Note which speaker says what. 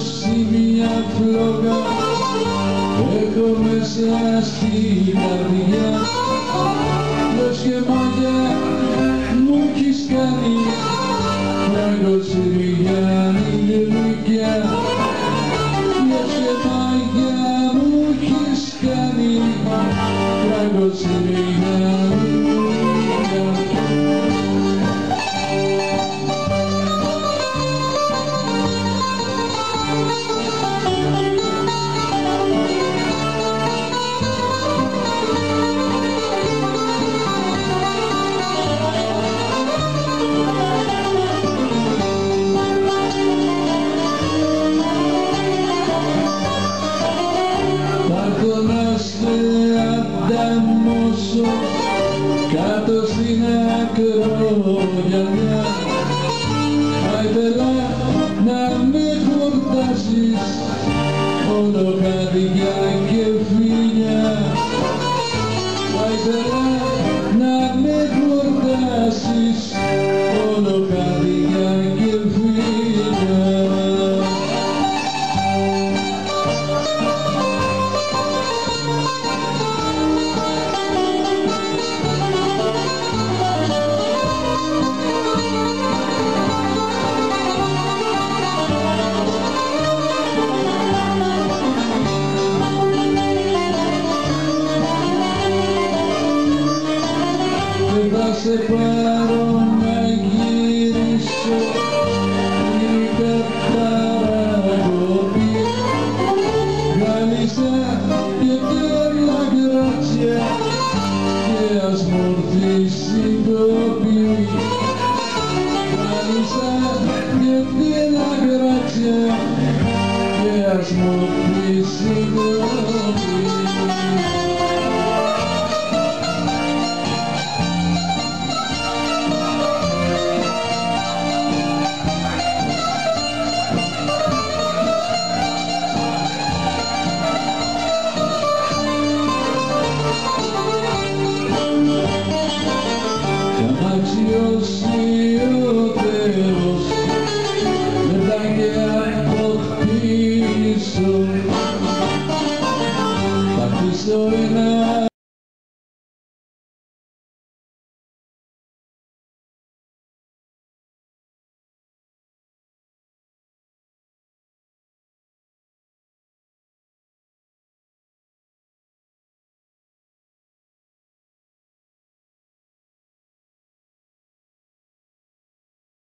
Speaker 1: δώσει μια φλόγα, έχω μέσα στην καρδιά, λες και μάγια μου έχεις κάνει, φραγκοσυριάνη γλυκιά, λες και μάγια μου έχεις κάνει, φραγκοσυριάνη γλυκιά. Ανταμώσω κάτω στην ακρογιαλιά, θα ήθελα να με χορτάσεις όλο καρδιά και φιλιά, θα ήθελα να με χορτάσεις όλο καρδιά και φιλιά. Θα σε πάρω να γυρίσω γλυκά παραγωγή, Γαλλίστα και τέλα γκράτσια και ας μορφή συγκοπή, Γαλλίστα και τέλα γκράτσια και ας μορφή συγκοπή. Αξιός